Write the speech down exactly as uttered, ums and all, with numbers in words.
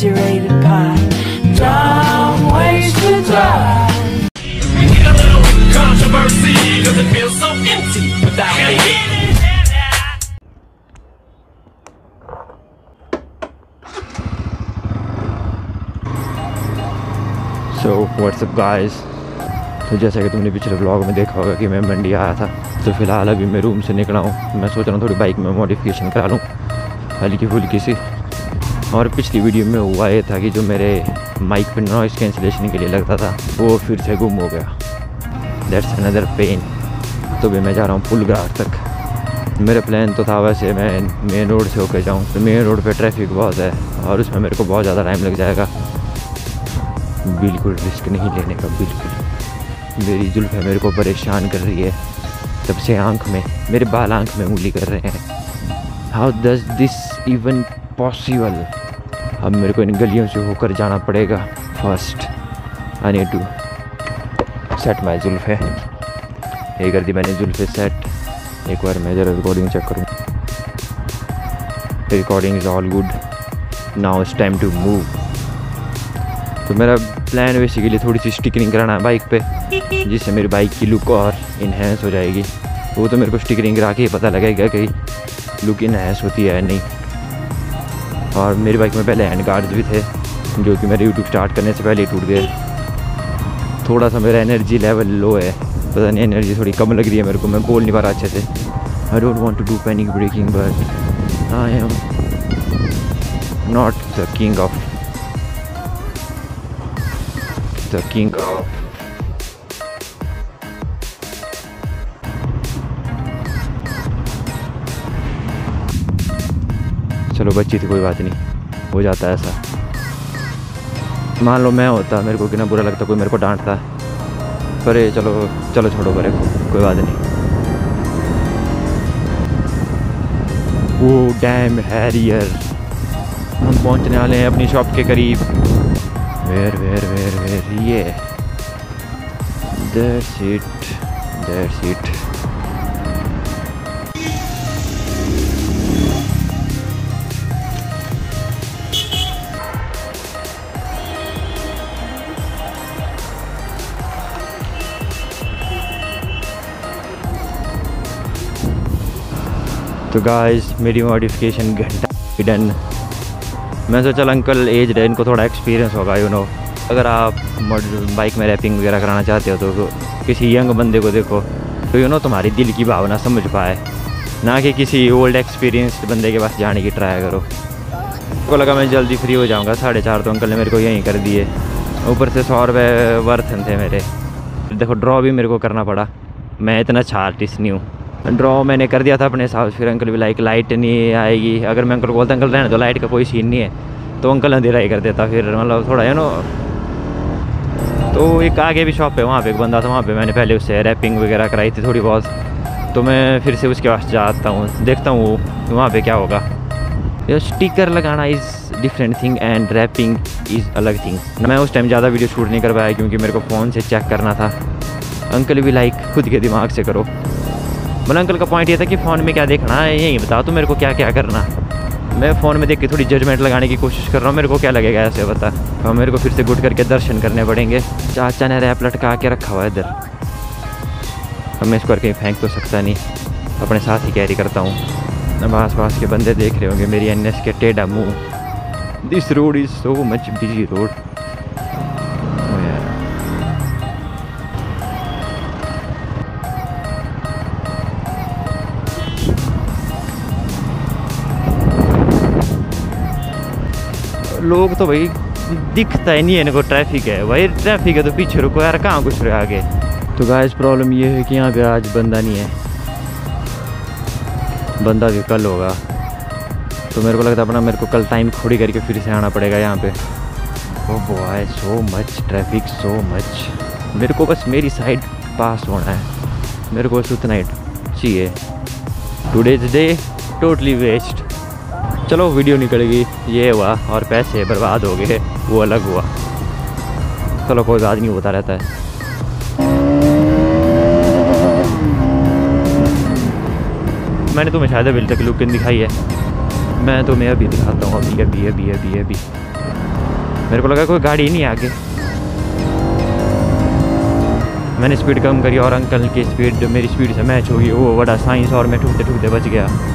refrigerated pie. Dumb ways to die. Get a little controversy, cause it feels so empty without me. So what's up guys? तो जैसा कि तुमने पिछले vlog में देखा होगा कि मैं मंडी आया था, तो फिलहाल अभी मैं रूम से निकला हूँ। मैं सोच रहा हूँ थोड़ी बाइक में मॉडिफिकेशन करा लूँ हल्की फुल्की सी। और पिछली वीडियो में हुआ ये था कि जो मेरे माइक पे नॉइस कैंसिलेशन के लिए लगता था वो फिर से गुम हो गया। That's another pen. तो भी मैं जा रहा हूँ पुलग्रार तक। मेरा प्लान तो था वैसे मैं मेन रोड से होकर जाऊँ, तो मेन रोड पे ट्रैफिक बहुत है और उसमें मेरे को बहुत ज़्यादा टाइम लग जाएगा। बिल्कुल रिस्क नहीं लेने का, बिल्कुल। मेरी जुल्फ़ मेरे को परेशान कर रही है तब से, आँख में मेरे बाल आँख में उंगली कर रहे हैं। How does this even possible? अब मेरे को इन गलियों से होकर जाना पड़ेगा। First I need to set my जुल्फ़े। ये कर दी मैंने जुल्फ़े सेट। एक बार मैं ज़रा रिकॉर्डिंग चेक करूँ। Recording is all good. Now it's time to move. तो मेरा प्लान बेसिकली थोड़ी सी स्टिकरिंग कराना है बाइक पे, जिससे मेरी बाइक की लुक और इन्हेंस हो जाएगी। वो तो मेरे को स्टिकरिंग करा के पता लगेगा कि लुक इन्हेंस होती है नहीं। और मेरी बाइक में पहले हैंड गार्ड्स भी थे जो कि मेरे यूट्यूब स्टार्ट करने से पहले ही टूट गए। थोड़ा सा मेरा एनर्जी लेवल लो है, पता नहीं एनर्जी थोड़ी कम लग रही है मेरे को। मैं बोल नहीं पा रहा अच्छे से। I don't want to do panic breaking but I am not the king of the king of चलो बच्ची थी, कोई बात नहीं, हो जाता है ऐसा। मान लो मैं होता, मेरे को कितना बुरा लगता कोई मेरे को डांटता, पर ये चलो चलो छोड़ो परे को, कोई बात नहीं। वो डैम हैरियर, हम पहुंचने वाले हैं अपनी शॉप के करीब। वेर वेर वेर वेर ये दैट्स इट दैट्स इट। तो गाइस मेरी मॉडिफिकेशन घंटा डन। मैं सोचा अंकल एज है, इनको थोड़ा एक्सपीरियंस होगा यू नो। अगर आप बाइक में रैपिंग वगैरह कराना चाहते हो तो किसी यंग बंदे को देखो तो यू नो तुम्हारी दिल की भावना समझ पाए, ना कि किसी ओल्ड एक्सपीरियंस्ड बंदे के पास जाने की ट्राई करो। को लगा मैं जल्दी फ्री हो जाऊँगा, साढ़े चार तो अंकल ने मेरे को यहीं कर दिए। ऊपर से सौ रुपये वर्थ थे मेरे। देखो ड्रॉ भी मेरे को करना पड़ा, मैं इतना अच्छा आर्टिस्ट नहीं हूँ। ड्रॉ मैंने कर दिया था अपने हिसाब से। फिर अंकल भी लाइक लाइट नहीं आएगी। अगर मैं अंकल को बोलता अंकल रहने दो, लाइट का कोई सीन नहीं है, तो अंकल अंधेरा ही कर देता। फिर मतलब थोड़ा है नो। तो एक आगे भी शॉप है, वहाँ पे एक बंदा था, वहाँ पे मैंने पहले उससे रैपिंग वगैरह कराई थी थोड़ी बहुत। तो मैं फिर से उसके पास जाता हूँ, देखता हूँ वहाँ पे क्या होगा। ये स्टिकर लगाना is different thing and wrapping is अलग थिंग। मैं उस टाइम ज़्यादा वीडियो शूट नहीं कर पाया क्योंकि मेरे को फ़ोन से चेक करना था। अंकल भी लाइक खुद के दिमाग से करो। मतलब अंकल का पॉइंट ये था कि फ़ोन में क्या देखना है यही बताओ तो मेरे को क्या क्या करना। मैं फ़ोन में देख के थोड़ी जजमेंट लगाने की कोशिश कर रहा हूँ, मेरे को क्या लगेगा ऐसे बता। और मेरे को फिर से गुड करके दर्शन करने पड़ेंगे। चाचा ने रैप लटका के रखा हुआ है इधर, अब मैं इसको कहीं फेंक तो सकता नहीं, अपने साथ ही कैरी करता हूँ। अब आस पास के बंदे देख रहे होंगे मेरी एन एस के टेढ़ा मुँह। This road is so much busy road. लोग तो भाई दिखता ही नहीं है इनको, ट्रैफिक है भाई, ट्रैफिक है तो पीछे रुको यार, कहाँ कुछ रहे आगे। तो गाइस प्रॉब्लम ये है कि यहाँ पे आज बंदा नहीं है, बंदा भी कल होगा। तो मेरे को लगता है अपना मेरे को कल टाइम खोड़ी करके फिर से आना पड़ेगा यहाँ पे। Oh boy so much traffic, so much. मेरे को बस मेरी साइड पास होना है, मेरे को बस उतना ही चाहिए। Today's day totally waste. चलो वीडियो निकलेगी, ये हुआ और पैसे बर्बाद हो गए, वो अलग हुआ। चलो कोई बात नहीं, होता रहता है। मैंने तुम्हें शायद अभी तक लुक दिखाई है, मैं तुम्हें अभी दिखाता हूँ। अभी अभी अभी अभी अभी मेरे को लगा कोई गाड़ी नहीं आगे। मैंने स्पीड कम करी और अंकल की स्पीड मेरी स्पीड से मैच होगी। वो बड़ा साइंस और मैं ठुकते ठुकते बच गया।